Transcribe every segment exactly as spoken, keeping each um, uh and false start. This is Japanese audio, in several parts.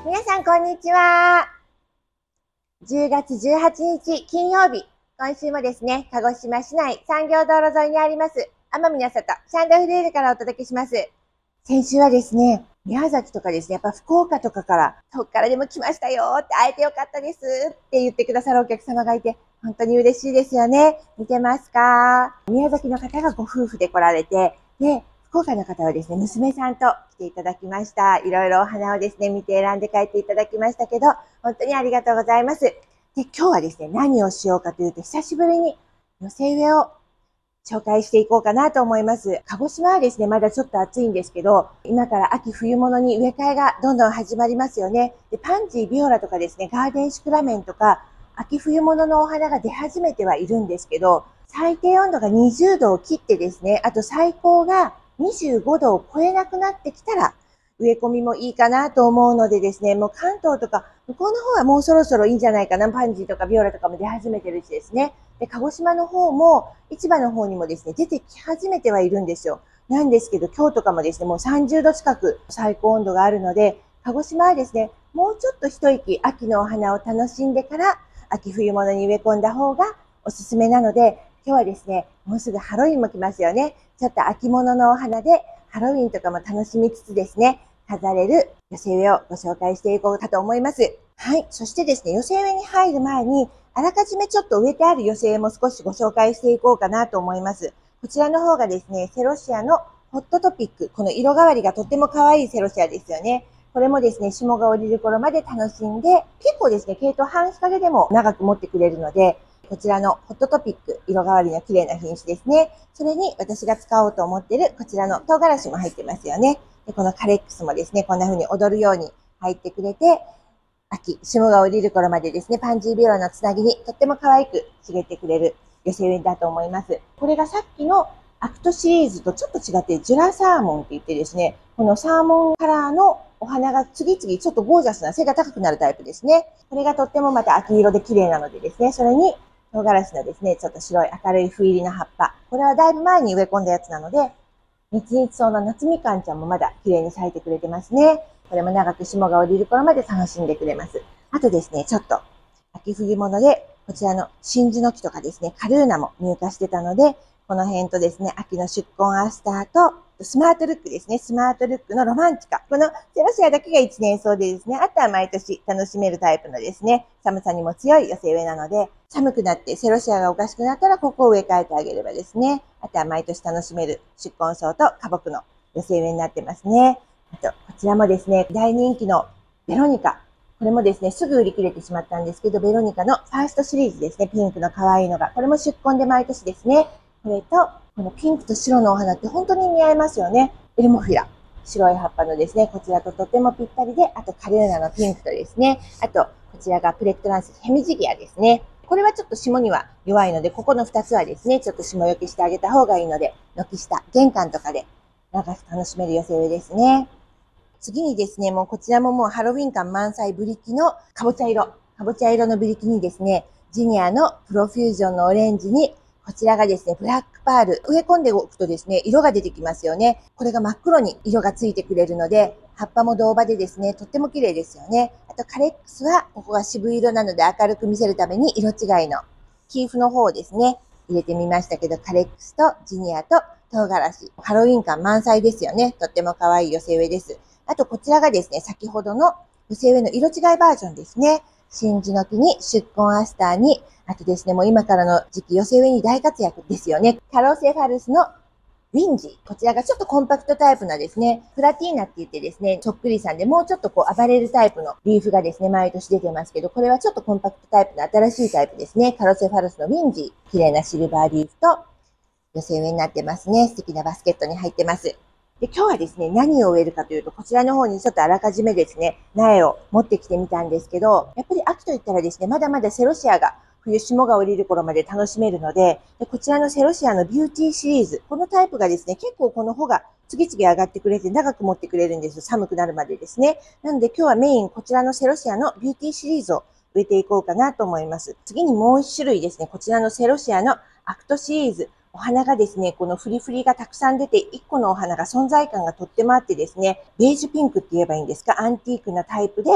皆さん、こんにちは。じゅうがつじゅうはちにち金曜日、今週もですね、鹿児島市内産業道路沿いにあります、奄美の里、シャンドフレールからお届けします。先週はですね、宮崎とかですね、やっぱ福岡とかから、遠くからでも来ましたよって会えてよかったですって言ってくださるお客様がいて、本当に嬉しいですよね。見てますか？宮崎の方がご夫婦で来られて、で、福岡の方はですね、娘さんと来ていただきました。いろいろお花をですね、見て選んで帰っていただきましたけど、本当にありがとうございます。で、今日はですね、何をしようかというと、久しぶりに寄せ植えを紹介していこうかなと思います。鹿児島はですね、まだちょっと暑いんですけど、今から秋冬物に植え替えがどんどん始まりますよね。で、パンジー、ビオラとかですね、ガーデンシクラメンとか、秋冬物のお花が出始めてはいるんですけど、最低温度がにじゅうどを切ってですね、あと最高がにじゅうごどを超えなくなってきたら、植え込みもいいかなと思うのでですね、もう関東とか向こうの方はもうそろそろいいんじゃないかな。パンジーとかビオラとかも出始めてるしですね。で、鹿児島の方も市場の方にもですね、出てき始めてはいるんですよ。なんですけど、今日とかもですね、もうさんじゅうど近く最高温度があるので、鹿児島はですね、もうちょっと一息秋のお花を楽しんでから秋冬物に植え込んだ方がおすすめなので、今日はですね、もうすぐハロウィンも来ますよね。ちょっと秋物のお花でハロウィンとかも楽しみつつですね、飾れる寄せ植えをご紹介していこうかと思います。はい。そしてですね、寄せ植えに入る前に、あらかじめちょっと植えてある寄せ植えも少しご紹介していこうかなと思います。こちらの方がですね、セロシアのホットトピック。この色変わりがとっても可愛いセロシアですよね。これもですね、霜が降りる頃まで楽しんで、結構ですね、毛糸半日陰でも長く持ってくれるので、こちらのホットトピック、色変わりの綺麗な品種ですね。それに私が使おうと思っているこちらの唐辛子も入ってますよね。で、このカレックスもですね、こんな風に踊るように入ってくれて、秋、霜が降りる頃までですね、パンジービオラのつなぎにとっても可愛く茂ってくれる寄せ植えだと思います。これがさっきのアクトシリーズとちょっと違って、ジュラサーモンって言ってですね、このサーモンカラーのお花が次々ちょっとゴージャスな背が高くなるタイプですね。これがとってもまた秋色で綺麗なのでですね、それに唐辛子のですね、ちょっと白い明るい斑入りの葉っぱ。これはだいぶ前に植え込んだやつなので、みつみつそうな夏みかんちゃんもまだ綺麗に咲いてくれてますね。これも長く霜が降りる頃まで楽しんでくれます。あとですね、ちょっと秋冬物で、こちらの真珠の木とかですね、カルーナも入荷してたので、この辺とですね、秋の宿根アスターと、スマートルックですね。スマートルックのロマンチカ。このセロシアだけが一年草でですね、あとは毎年楽しめるタイプのですね、寒さにも強い寄せ植えなので、寒くなってセロシアがおかしくなったらここを植え替えてあげればですね、あとは毎年楽しめる宿根草と花木の寄せ植えになってますね。あと、こちらもですね、大人気のベロニカ。これもですね、すぐ売り切れてしまったんですけど、ベロニカのファーストシリーズですね、ピンクの可愛いのが。これも宿根で毎年ですね。これと、このピンクと白のお花って本当に似合いますよね。エルモフィラ。白い葉っぱのですね、こちらととてもぴったりで、あとカルーナのピンクとですね、あと、こちらがプレットランスヘミジギアですね。これはちょっと霜には弱いので、ここのふたつはですね、ちょっと霜よけしてあげた方がいいので、軒下、玄関とかで長く楽しめる寄せ植えですね。次にですね、もうこちらももうハロウィン感満載ブリキのかぼちゃ色。かぼちゃ色のブリキにですね、ジニアのプロフュージョンのオレンジに、こちらがですね、ブラックパール。植え込んでおくとですね、色が出てきますよね。これが真っ黒に色がついてくれるので、葉っぱも銅葉でですね、とっても綺麗ですよね。あとカレックスは、ここが渋色なので明るく見せるために色違いのキーフの方をですね、入れてみましたけど、カレックスとジニアと唐辛子。ハロウィン感満載ですよね。とっても可愛い寄せ植えです。あとこちらがですね、先ほどの寄せ植えの色違いバージョンですね。真珠の木に宿根アスターに、あとですね、もう今からの時期寄せ植えに大活躍ですよね。カロセファルスのウィンジー。こちらがちょっとコンパクトタイプなですね、プラティーナって言ってですね、そっくりさんでもうちょっとこう暴れるタイプのリーフがですね、毎年出てますけど、これはちょっとコンパクトタイプの新しいタイプですね。カロセファルスのウィンジー。綺麗なシルバーリーフと寄せ植えになってますね。素敵なバスケットに入ってます。で、今日はですね、何を植えるかというと、こちらの方にちょっとあらかじめですね、苗を持ってきてみたんですけど、やっぱり秋といったらですね、まだまだセロシアが冬霜が降りる頃まで楽しめるので、でこちらのセロシアのビューティーシリーズ、このタイプがですね、結構この穂が次々上がってくれて長く持ってくれるんですよ。寒くなるまでですね。なので今日はメインこちらのセロシアのビューティーシリーズを植えていこうかなと思います。次にもう一種類ですね、こちらのセロシアのアクトシリーズ。お花がですね、このフリフリがたくさん出て、いっこのお花が存在感がとってもあってですね、ベージュピンクって言えばいいんですか、アンティークなタイプで、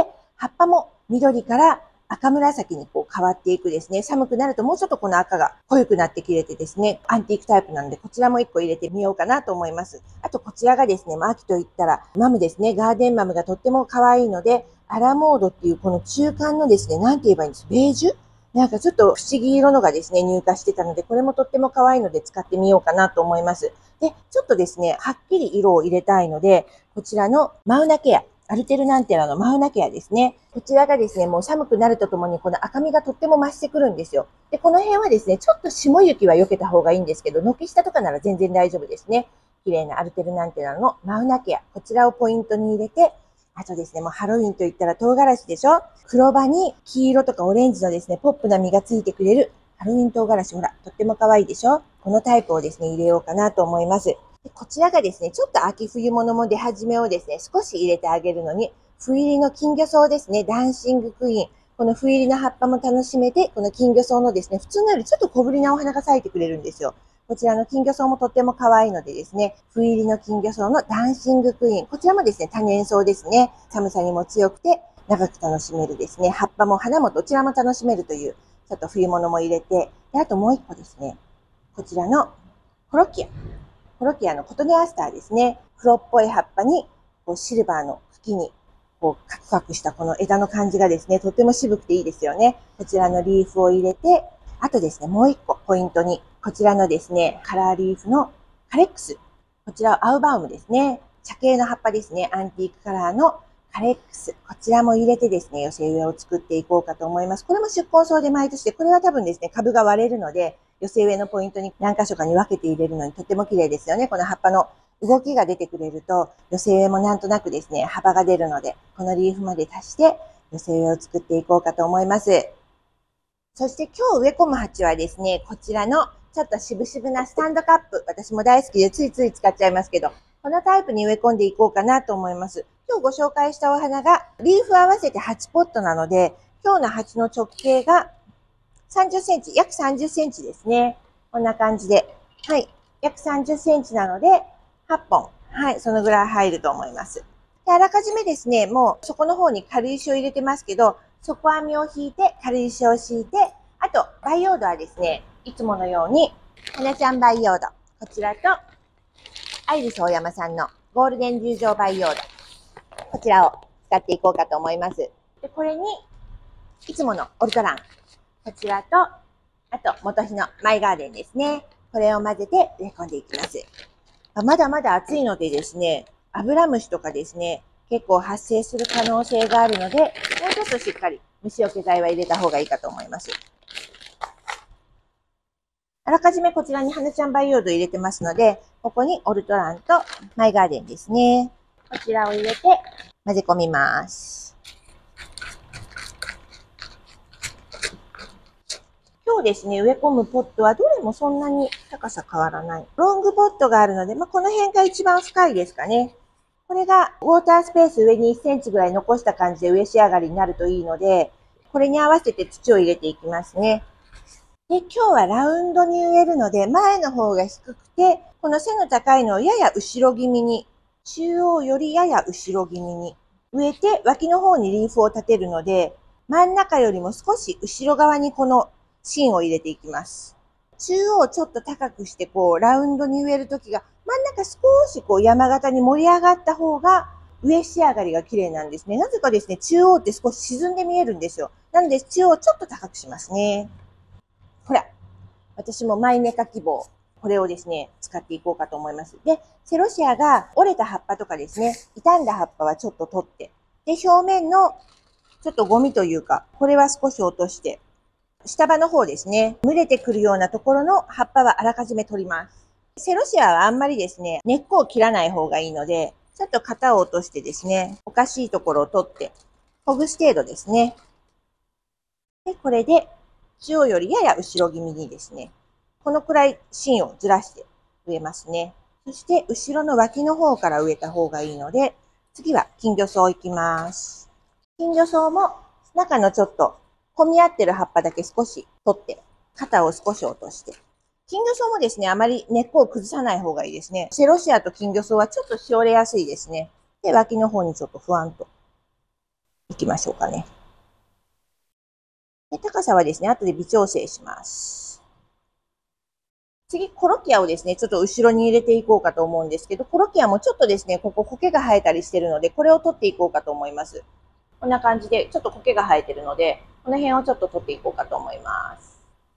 葉っぱも緑から赤紫にこう変わっていくですね。寒くなるともうちょっとこの赤が濃ゆくなってきれてですね、アンティークタイプなので、こちらもいっこ入れてみようかなと思います。あとこちらがですね、まあ、秋と言ったらマムですね。ガーデンマムがとっても可愛いので、アラモードっていうこの中間のですね、なんて言えばいいんです。ベージュなんかちょっと不思議色のがですね、入荷してたので、これもとっても可愛いので使ってみようかなと思います。で、ちょっとですね、はっきり色を入れたいので、こちらのマウナケア。アルテルナンテラのマウナケアですね。こちらがですね、もう寒くなるとともにこの赤みがとっても増してくるんですよ。で、この辺はですね、ちょっと霜雪は避けた方がいいんですけど、軒下とかなら全然大丈夫ですね。綺麗なアルテルナンテラのマウナケア。こちらをポイントに入れて、あとですね、もうハロウィンと言ったら唐辛子でしょ？黒葉に黄色とかオレンジのですね、ポップな実がついてくれるハロウィン唐辛子。ほら、とっても可愛いでしょ？このタイプをですね、入れようかなと思います。でこちらがですね、ちょっと秋冬物も出始めをですね、少し入れてあげるのに、冬入りの金魚草ですね、ダンシングクイーン。この冬入りの葉っぱも楽しめて、この金魚草のですね、普通のよりちょっと小ぶりなお花が咲いてくれるんですよ。こちらの金魚草もとっても可愛いのでですね、冬入りの金魚草のダンシングクイーン。こちらもですね、多年草ですね。寒さにも強くて長く楽しめるですね。葉っぱも花もどちらも楽しめるという、ちょっと冬物も入れて、であともう一個ですね、こちらのコロキア。コロキアのコトネアスターですね。黒っぽい葉っぱに、こうシルバーの茎に、こうカクカクしたこの枝の感じがですね、とても渋くていいですよね。こちらのリーフを入れて、あとですね、もう一個ポイントに、こちらのですね、カラーリーフのカレックス。こちらはアウバウムですね。茶系の葉っぱですね。アンティークカラーのカレックス。こちらも入れてですね、寄せ植えを作っていこうかと思います。これも宿根草で毎年で、これは多分ですね、株が割れるので、寄せ植えのポイントに何箇所かに分けて入れるのにとても綺麗ですよね。この葉っぱの動きが出てくれると、寄せ植えもなんとなくですね、幅が出るので、このリーフまで足して寄せ植えを作っていこうかと思います。そして今日植え込む鉢はですね、こちらのちょっと渋々なスタンドカップ。私も大好きでついつい使っちゃいますけど、このタイプに植え込んでいこうかなと思います。今日ご紹介したお花がリーフ合わせてはちポットなので、今日の鉢の直径がさんじゅっセンチ、約さんじゅっセンチですね。こんな感じで。はい。約さんじゅっセンチなので、はっぽん。はい。そのぐらい入ると思います。で、あらかじめですね、もう底の方に軽石を入れてますけど、底網を引いて、軽石を敷いて、あと、培養土はですね、いつものように、花ちゃん培養土。こちらと、アイリス大山さんのゴールデン流浄培養土。こちらを使っていこうかと思います。で、これに、いつものオルトラン。こちらと、あと、元日のマイガーデンですね。これを混ぜて植え込んでいきます。まだまだ暑いのでですね、アブラムシとかですね、結構発生する可能性があるので、もうちょっとしっかり虫除け剤は入れた方がいいかと思います。あらかじめこちらに花ちゃん培養土入れてますので、ここにオルトランとマイガーデンですね。こちらを入れて混ぜ込みます。今日ですね、植え込むポットはどれもそんなに高さ変わらない。ロングポットがあるので、まあ、この辺が一番深いですかね。これがウォータースペース上にいっセンチぐらい残した感じで植え仕上がりになるといいので、これに合わせて土を入れていきますね。で、今日はラウンドに植えるので、前の方が低くて、この背の高いのをやや後ろ気味に、中央よりやや後ろ気味に植えて、脇の方にリーフを立てるので、真ん中よりも少し後ろ側にこの芯を入れていきます。中央をちょっと高くして、こう、ラウンドに植えるときが、真ん中少しこう山形に盛り上がった方が、植え仕上がりが綺麗なんですね。なぜかですね、中央って少し沈んで見えるんですよ。なので、中央をちょっと高くしますね。ほら、私もマイメカ希望。これをですね、使っていこうかと思います。で、セロシアが折れた葉っぱとかですね、傷んだ葉っぱはちょっと取って、で、表面のちょっとゴミというか、これは少し落として、下葉の方ですね、蒸れてくるようなところの葉っぱはあらかじめ取ります。セロシアはあんまりですね、根っこを切らない方がいいので、ちょっと型を落としてですね、おかしいところを取って、ほぐす程度ですね。で、これで、中央よりやや後ろ気味にですね、このくらい芯をずらして植えますね。そして、後ろの脇の方から植えた方がいいので、次は金魚草いきます。金魚草も中のちょっと混み合ってる葉っぱだけ少し取って、肩を少し落として。金魚草もですね、あまり根っこを崩さない方がいいですね。セロシアと金魚草はちょっとしおれやすいですね。で、脇の方にちょっとふわんといきましょうかね。で高さはですね、後で微調整します。次、コロキアをですね、ちょっと後ろに入れていこうかと思うんですけど、コロキアもちょっとですね、ここ苔が生えたりしてるので、これを取っていこうかと思います。こんな感じで、ちょっと苔が生えてるので、この辺をちょっと取っていこうかと思います。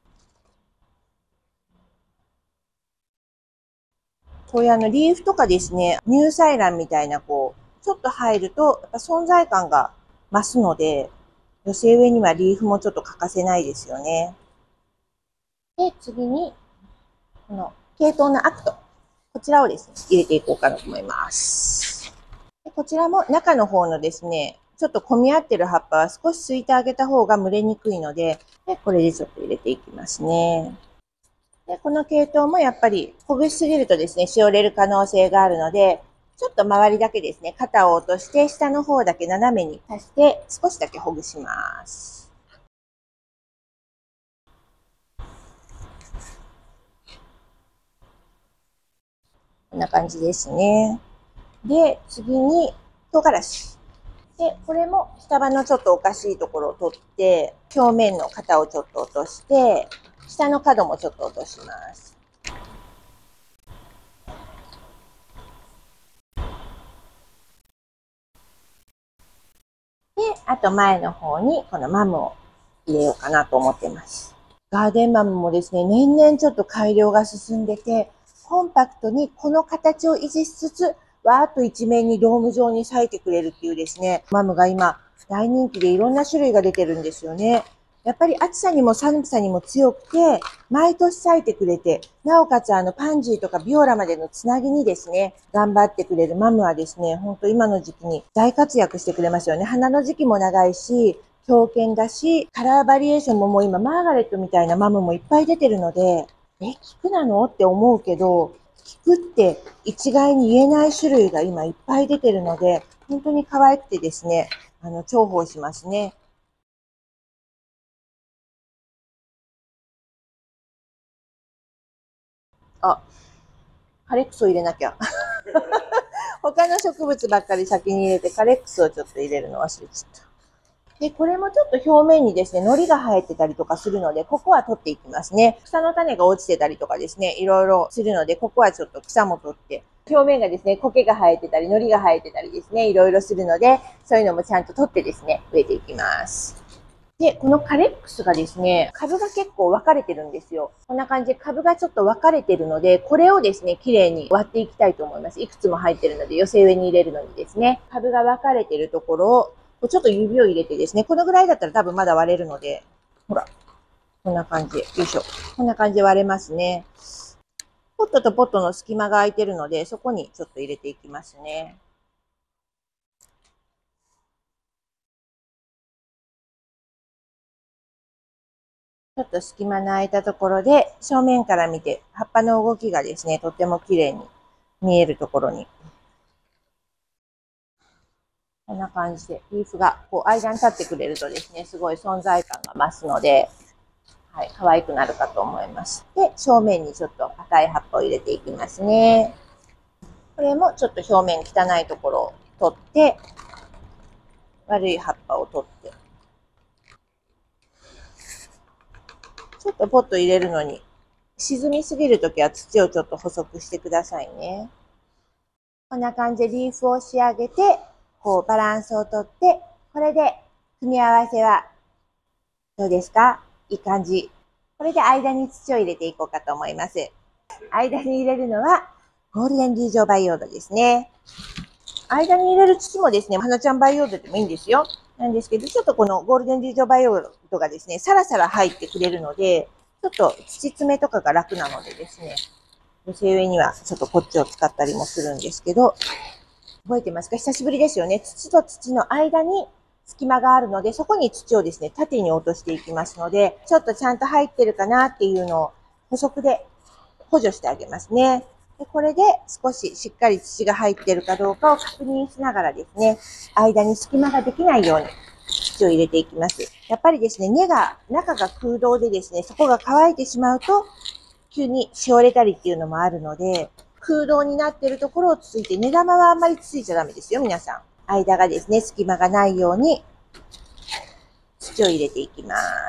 こういうあのリーフとかですね、乳細卵みたいなこう、ちょっと入ると、やっぱ存在感が増すので、寄せ植えにはリーフもちょっと欠かせないですよね。で、次に、この系統のアクト。こちらをですね、入れていこうかなと思います。でこちらも中の方のですね、ちょっと混み合ってる葉っぱは少しすいてあげた方が蒸れにくいので、でこれでちょっと入れていきますね。でこの系統もやっぱりほぐしすぎるとですね、しおれる可能性があるので、ちょっと周りだけですね、肩を落として、下の方だけ斜めに足して、少しだけほぐします。こんな感じですね。で、次に、唐辛子。で、これも下葉のちょっとおかしいところを取って、表面の型をちょっと落として、下の角もちょっと落とします。で、あと前の方にこのマムを入れようかなと思ってます。ガーデンマムもですね、年々ちょっと改良が進んでて、コンパクトにこの形を維持しつつ、わーっと一面にドーム状に咲いてくれるっていうですね、マムが今大人気でいろんな種類が出てるんですよね。やっぱり暑さにも寒さにも強くて、毎年咲いてくれて、なおかつあのパンジーとかビオラまでのつなぎにですね、頑張ってくれるマムはですね、ほんと今の時期に大活躍してくれますよね。花の時期も長いし、強肩だし、カラーバリエーションももう今マーガレットみたいなマムもいっぱい出てるので、え、菊なのって思うけど、菊って一概に言えない種類が今いっぱい出てるので、本当に可愛くてですね、あの、重宝しますね。あ、カレックスを入れなきゃ。他の植物ばっかり先に入れて、カレックスをちょっと入れるの忘れちゃった。で、これもちょっと表面にですね、糊が生えてたりとかするので、ここは取っていきますね。草の種が落ちてたりとかですね、いろいろするので、ここはちょっと草も取って、表面がですね、苔が生えてたり、糊が生えてたりですね、いろいろするので、そういうのもちゃんと取ってですね、植えていきます。で、このカレックスがですね、株が結構分かれてるんですよ。こんな感じで株がちょっと分かれてるので、これをですね、綺麗に割っていきたいと思います。いくつも入ってるので、寄せ植えに入れるのにですね、株が分かれてるところを、ちょっと指を入れてですね、このぐらいだったら多分まだ割れるので、ほら、こんな感じで、よいしょ。こんな感じで割れますね。ポットとポットの隙間が空いてるので、そこにちょっと入れていきますね。ちょっと隙間の空いたところで、正面から見て、葉っぱの動きがですね、とっても綺麗に見えるところに。こんな感じで、リーフがこう間に立ってくれるとですね、すごい存在感が増すので、はい、可愛くなるかと思います。で、正面にちょっと赤い葉っぱを入れていきますね。これもちょっと表面汚いところを取って、悪い葉っぱを取って、ちょっとポット入れるのに、沈みすぎるときは土をちょっと細くしてくださいね。こんな感じでリーフを仕上げて、こうバランスをとって、これで組み合わせはどうですか？いい感じ。これで間に土を入れていこうかと思います。間に入れるのはゴールデンリージョ培養土ですね。間に入れる土もですね、花ちゃん培養土でもいいんですよ。なんですけど、ちょっとこのゴールデンリージョ培養土がですね、サラサラ入ってくれるので、ちょっと土詰めとかが楽なのでですね、寄せ植えにはちょっとこっちを使ったりもするんですけど、覚えてますか？久しぶりですよね。土と土の間に隙間があるので、そこに土をですね、縦に落としていきますので、ちょっとちゃんと入ってるかなっていうのを補足で補助してあげますね。でこれで少ししっかり土が入ってるかどうかを確認しながらですね、間に隙間ができないように土を入れていきます。やっぱりですね、根が、中が空洞でですね、そこが乾いてしまうと、急にしおれたりっていうのもあるので、空洞になっているところをつついて、根玉はあんまりつついちゃダメですよ、皆さん。間がですね、隙間がないように土を入れていきます。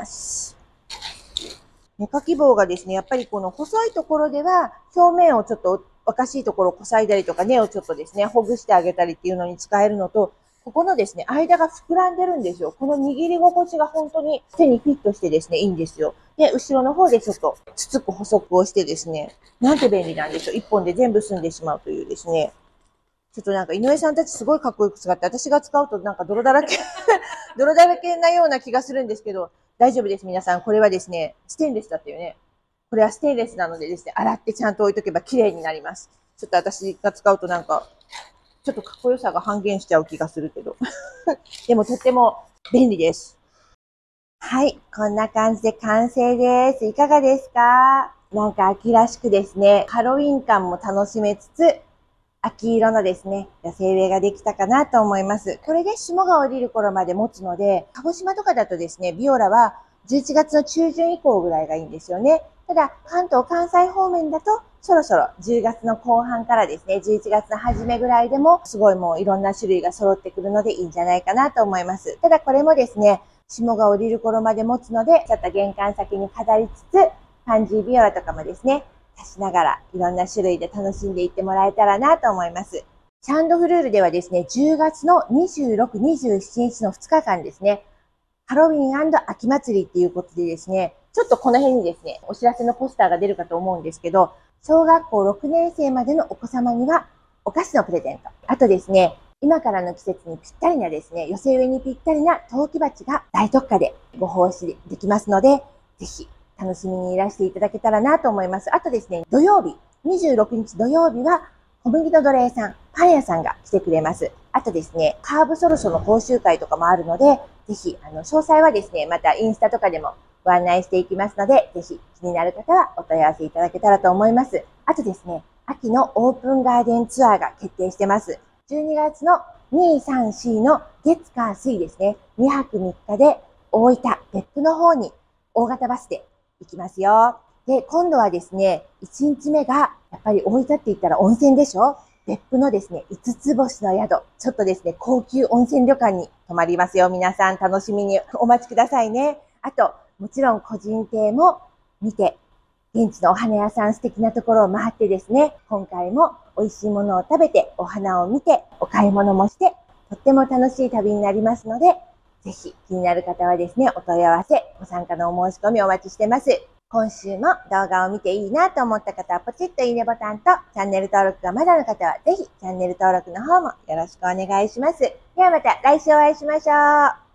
芽かき棒がですね、やっぱりこの細いところでは、表面をちょっと若しいところをこさいだりとか、根をちょっとですね、ほぐしてあげたりっていうのに使えるのと、ここのですね、間が膨らんでるんですよ。この握り心地が本当に手にフィットしてですね、いいんですよ。で、後ろの方でちょっとつつく補足をしてですね、なんて便利なんでしょう。一本で全部済んでしまうというですね。ちょっとなんか井上さんたちすごいかっこよく使って、私が使うとなんか泥だらけ、泥だらけなような気がするんですけど、大丈夫です、皆さん。これはですね、ステンレスだったよね。これはステンレスなのでですね、洗ってちゃんと置いとけば綺麗になります。ちょっと私が使うとなんか、ちょっとかっこよさが半減しちゃう気がするけど。でもとっても便利です。はい、こんな感じで完成です。いかがですか？なんか秋らしくですね、ハロウィン感も楽しめつつ、秋色のですね、寄せ植えができたかなと思います。これで霜が降りる頃まで持つので、鹿児島とかだとですね、ビオラはじゅういちがつの中旬以降ぐらいがいいんですよね。ただ、関東、関西方面だと、そろそろじゅうがつの後半からですね、じゅういちがつの初めぐらいでも、すごいもういろんな種類が揃ってくるのでいいんじゃないかなと思います。ただこれもですね、霜が降りる頃まで持つので、ちょっと玄関先に飾りつつ、パンジービオラとかもですね、足しながらいろんな種類で楽しんでいってもらえたらなと思います。シャンドフルールではですね、じゅうがつのにじゅうろく、にじゅうしちにちのふつかかんですね、ハロウィン&秋祭りっていうことでですね、ちょっとこの辺にですね、お知らせのポスターが出るかと思うんですけど、小学校ろくねんせいまでのお子様にはお菓子のプレゼント。あとですね、今からの季節にぴったりなですね、寄せ植えにぴったりな陶器鉢が大特価でご奉仕できますので、ぜひ楽しみにいらしていただけたらなと思います。あとですね、土曜日、にじゅうろくにち土曜日は小麦の奴隷さん、パン屋さんが来てくれます。あとですね、カーブソルソの講習会とかもあるので、ぜひ、あの、詳細はですね、またインスタとかでもご案内していきますので、ぜひ気になる方はお問い合わせいただけたらと思います。あとですね、秋のオープンガーデンツアーが決定してます。じゅうにがつのに、さん、しの月火水ですね、にはくみっかで大分、別府の方に大型バスで行きますよ。で、今度はですね、いちにちめが、やっぱり大分って言ったら温泉でしょ？別府のですね、いつつぼしの宿、ちょっとですね、高級温泉旅館に泊まりますよ。皆さん楽しみにお待ちくださいね。あと、もちろん個人邸も見て、現地のお花屋さん素敵なところを回ってですね、今回も美味しいものを食べて、お花を見て、お買い物もして、とっても楽しい旅になりますので、ぜひ気になる方はですね、お問い合わせ、ご参加のお申し込みお待ちしてます。今週も動画を見ていいなと思った方はポチッといいねボタンとチャンネル登録がまだの方はぜひチャンネル登録の方もよろしくお願いします。ではまた来週お会いしましょう。